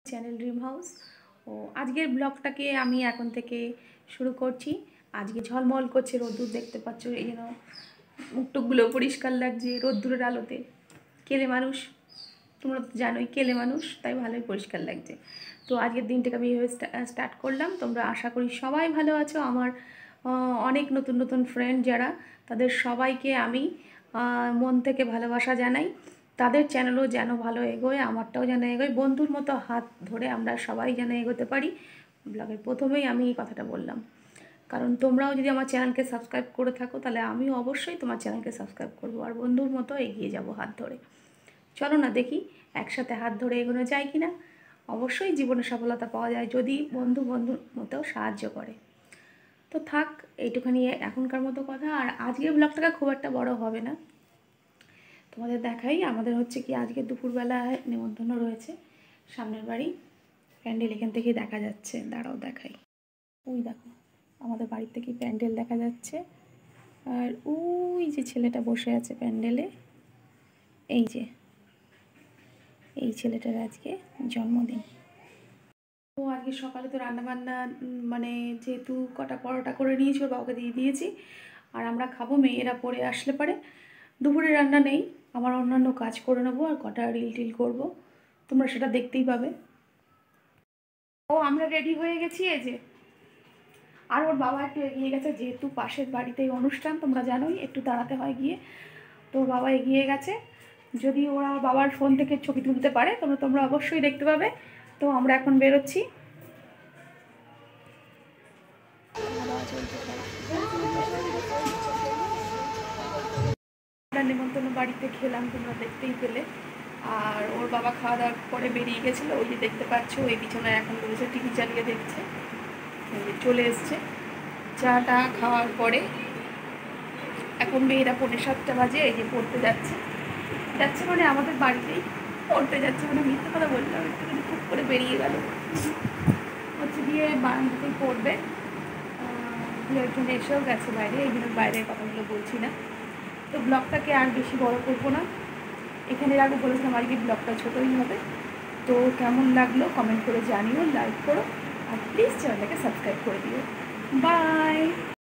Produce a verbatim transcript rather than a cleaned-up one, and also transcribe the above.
Channel dream house. ও আজকের ব্লগটাকে আমি এখন থেকে শুরু করছি। আজকে ঝলমল করছে রোদ্দুর, দেখতে পাচ্ছ, এই জন্য মুখটুকগুলো পরিষ্কার লাগছে রোদ্দুরের আলোতে। কেলে মানুষ, তোমরা তো জানোই কেলে মানুষ, তাই ভালোই পরিষ্কার লাগছে। তো আজকের দিনটাকে আমি এইভাবে স্টার্ট করলাম। তোমরা আশা করি সবাই ভালো আছো। আমার অনেক নতুন নতুন ফ্রেন্ড যারা, তাদের সবাইকে আমি মন থেকে ভালোবাসা জানাই। তাদের চ্যানেলও যেন ভালো এগোয়, আমারটাও যেন এগোয়, বন্ধুর মতো হাত ধরে আমরা সবাই যেন এগোতে পারি। ব্লগের প্রথমেই আমি এই কথাটা বললাম, কারণ তোমরাও যদি আমার চ্যানেলকে সাবস্ক্রাইব করে থাকো তাহলে আমিও অবশ্যই তোমার চ্যানেলকে সাবস্ক্রাইব করবো, আর বন্ধুর মতো এগিয়ে যাব হাত ধরে। চলো না দেখি একসাথে হাত ধরে এগোনো যায় কি না। অবশ্যই জীবনে সফলতা পাওয়া যায় যদি বন্ধু বন্ধুর মতো সাহায্য করে। তো থাক এইটুখানি এখনকার মতো কথা। আর আজকের ব্লগটাকে খুব একটা বড় হবে না, তোমাদের দেখাই। আমাদের হচ্ছে কি আজকে দুপুরবেলায় নেমন্তন্ন রয়েছে সামনের বাড়ি, প্যান্ডেল এখান থেকেই দেখা যাচ্ছে। দাঁড়াও দেখাই, ওই দেখো আমাদের বাড়ির থেকেই প্যান্ডেল দেখা যাচ্ছে। আর ওই যে ছেলেটা বসে আছে প্যান্ডেলে, এই যে এই ছেলেটার আজকে জন্মদিন। তো আজকে সকালে তো রান্নাবান্না মানে যেহেতু কটা পরোটা করে নিয়েছি, ওর বাবাকে দিয়ে দিয়েছি, আর আমরা খাবো। মেয়েরা পড়ে আসলে পারে দুপুরে রান্না নেই, আমার অন্যান্য কাজ করে নেবো আর কটা রিল টিল করবো, তোমরা সেটা দেখতেই পাবে। ও আমরা রেডি হয়ে গেছি, এই যে। আর ওর বাবা একটু এগিয়ে গেছে, যেহেতু পাশের বাড়িতেই অনুষ্ঠান, তোমরা জানোই একটু দাঁড়াতে হয় গিয়ে। তো বাবা এগিয়ে গেছে, যদি ওরা বাবার ফোন থেকে ছবি তুলতে পারে তোমরা তোমরা অবশ্যই দেখতে পাবে। তো আমরা এখন বেরোচ্ছি। আমরা নেমন্তন্ন বাড়িতে খেলাম, তোমরা দেখতেই পেলে। আর ওর বাবা খাওয়া দাওয়ার পরে বেরিয়ে গেছিলো, ওই যে দেখতে পাচ্ছ ওই বিছানায় এখন রয়েছে, টিভি চালিয়ে দেখছে। চলে এসছে চাটা খাওয়ার পরে। এখন মেয়েরা পৌনে সাতটা বাজে, এই যে পড়তে যাচ্ছে যাচ্ছে মানে আমাদের বাড়িতেই পড়তে যাচ্ছে, মানে মিথ্যে কথা বললাম, একটুখানি খুব করে বেরিয়ে গেল হচ্ছে গিয়ে বারান্দাতেই পড়বে। দু একজন এসেও গেছে বাইরে, এই জন্য বাইরের কথাগুলো বলছি না। তো ব্লগটাকে আর বেশি বড় করবো না, এখানে আগে বলেছিলাম আজকে ব্লগটা ছোটোই হবে। তো কেমন লাগলো কমেন্ট করে জানিও, লাইক করো, আর প্লিজ চ্যানেলটাকে সাবস্ক্রাইব করে দিও। বাই।